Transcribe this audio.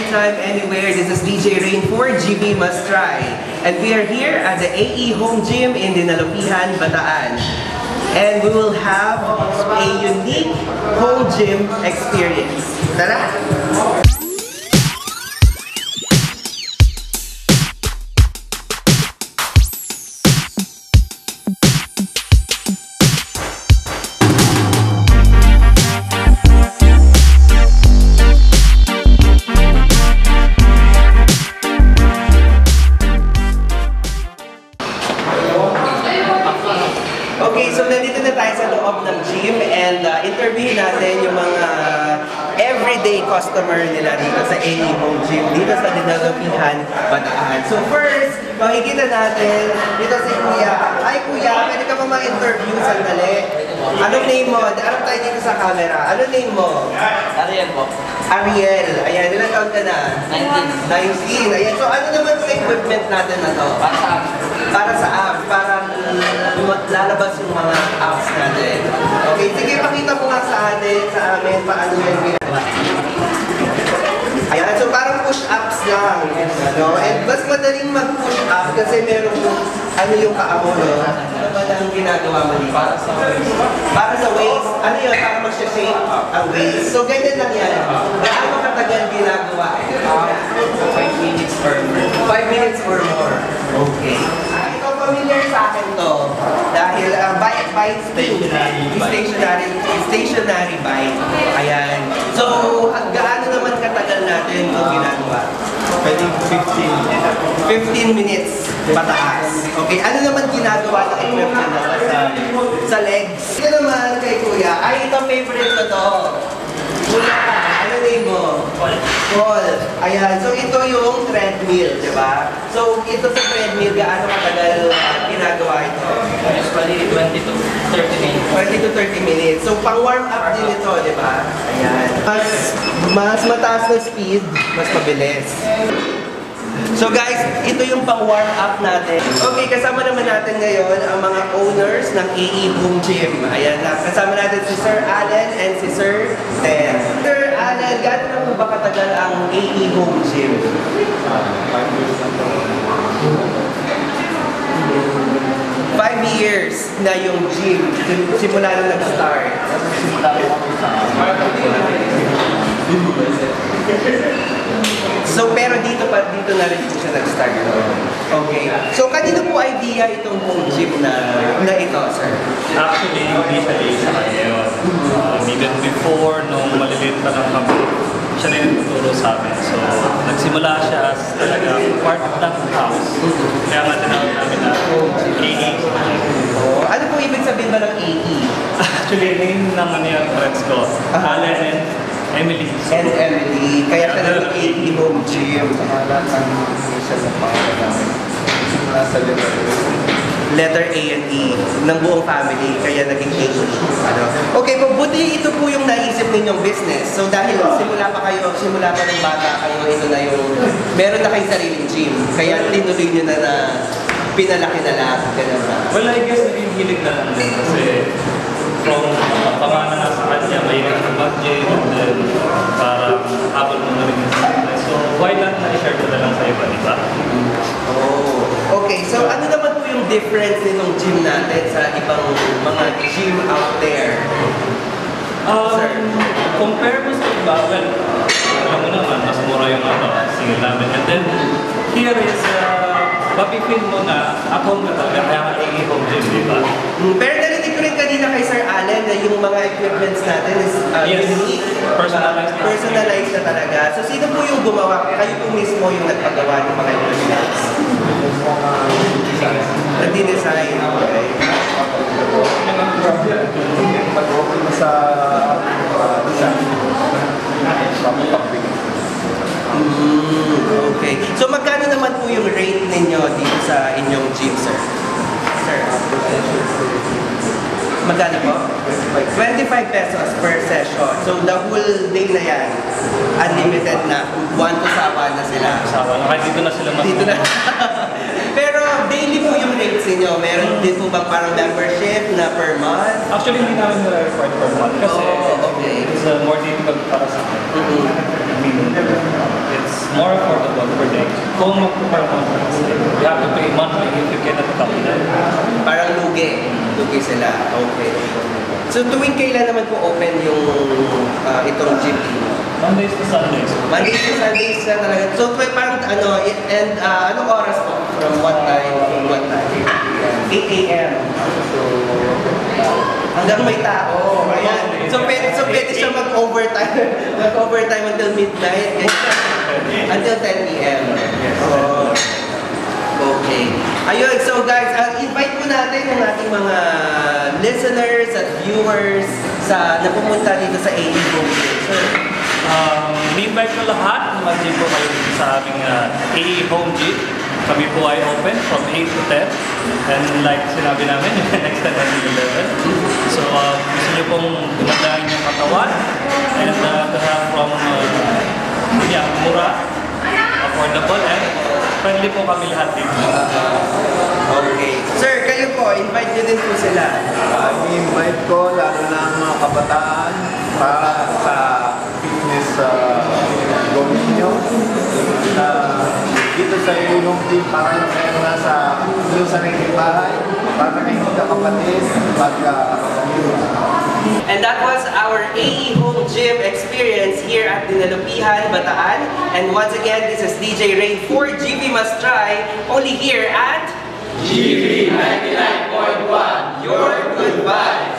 anytime, anywhere. This is DJ Rein for GB Must Try. And we are here at the AE Home Gym in Dinalupihan, Bataan. And we will have a unique home gym experience. Tara! Okay, so nandito na tayo sa loob ng gym and interviewin natin yung mga everyday customer nila dito sa AE Home Gym, dito sa Dinalupihan, Bataan. So first, makikita natin dito si Kuya. Hi Kuya, pwede ka ba ma-interview sandali? Anong name mo? Harap tayo dito sa camera. Anong name mo? Ariel po. Ariel. Ayan, ilang taon ka na? 19. Ayan, so ano naman sa equipment natin na to? Para sa apps, para lalabas yung mga apps natin. Okay, sige, pakita mo nga sa amin, paano yan ginagawa. Ayan, so parang push-ups lang. Ano? And mas madaling mag-push up kasi meron ano yung paa mo, no? Ano ba lang ginagawa mo dito? Para sa waist. Ano yun? Para mag-shape ang waist. So ganyan lang yan. Gaano katagal ginagawa? 5 minutes or more. 5 minutes or more. Okay. Ikaw familiar sa akin to. Dahil bike stationary bike. Ayan. So, gaano naman katagal natin ito ginagawa? Pwede 15 minutes pataas. Okay, ano naman ginagawa ng equipment na sa legs? Ito naman kay Kuya, ay ito favorite ko to. Kuya, ano name mo? Paul. Ayan, so ito yung treadmill, di ba? So ito sa treadmill, gaano katagal ginagawa ito? Usually 20 to 30 minutes. 20 to 30 minutes. So pang warm up din ito, di ba? Ayan. Mas mataas na speed, mas mabilis. So guys, ito yung pang-warm up natin. Okay, kasama naman natin ngayon ang mga owners ng AE Home Gym. Ayan, kasama natin si Sir Allen and si Sir Ted. Sir Allen, gaano na po ba katagal ang AE Home Gym? 5 years na yung gym, simula nung nag-start. So, pero dito na rin po siya nag-start. Okay. So, kanino po idea itong home gym na ito, sir? Actually, initially sa kanya yun. Even before, nung maliliit pa lang kami, siya na yung tuturo sa amin. So, nagsimula siya as talaga part of that house. Kaya nga tinawag namin na AE. Ano po ibig sabihin ba ng AE? Actually, name naman yung friends ko. Allen and Emily. And Emily. Kaya talagang AE Home Gym. Letter A and E ng buong family, kaya naging AE. Ano? Okay, mabuti ito po yung naisip ninyong business. So dahil simula pa ng bata kayo, ito na yung, meron na kayong sariling gym. Kaya tinuloy nyo na pinalaki na lahat. Ganun na. Well, I guess naging hilig na lang din kasi from pamana na sa kanya, may nag-budget and then parang habol mo na rin yung business. So why not na-share ko na lang sa iba, di ba? Oh, okay. So ano naman po yung difference nitong gym natin sa ibang mga gym out there? Compare mo sa iba, well, alam mo naman, mas mura yung singil namin. And then, here is, mapipil mo na at home ka talaga, kaya nga AE Home Gym, di ba? Pero narinig ko rin kanina kay Sir Allen na yung mga equipments natin is unique. Personalized na talaga. So sino po yung gumawa? Kayo po mismo yung nagpagawa ng mga equipments? Nag-design. Okay. Sa design. Okay. So magkano naman po yung rate ninyo dito sa inyong gym, sir? Sir? Magkano po? 25 pesos per session. So the whole day na yan, unlimited na. 1 to sawa na sila. Sawa na. Kahit dito na sila mas dito na. Pero daily po yung rates ninyo. Meron din po bang parang membership na per month? Actually, hindi namin nila-record per month kasi okay. it's more difficult para sa akin. I mean, it's more affordable per day. Kung mag-performance, you have to pay monthly if you cannot come there. Parang lugi. Lugi sila. Okay. So tuwing kailan naman po open yung itong GP? Mondays to Sundays. Mondays to Sundays na talaga. So parang ano, and anong oras po? From what time to what time? 8 a.m. So, hanggang may tao. Ayan. So pwede siya mag-overtime. Mag-overtime until midnight. Until 10 p.m. Oh. Okay. Ayun, so guys, invite po natin yung ating mga listeners at viewers na pumunta dito sa AE Home Gym. Sir. Ni-invite ko lahat, mag-gym po kayo dito sa aming AE Home Gym. Kami po ay open from 8 to 10. And like sinabi namin, next time until 11. So gusto nyo pong gumandaan yung katawan and to have from mura, affordable, and friendly po kami lahat dito. Okay. Sir, kayo po, invite nyo din po sila. I-invite ko lalo na ang mga kabataan para sa fitness goal ninyo. Dito sa ilong team, para yung kayo nasa yung sariling bahay, para kayo magkakapatid, magkakapamilya. And that was our AE Home Gym experience here at Dinalupihan, Bataan. And once again, this is DJ Rein for GB Must Try, only here at GB 99.1, Your Good Vibes.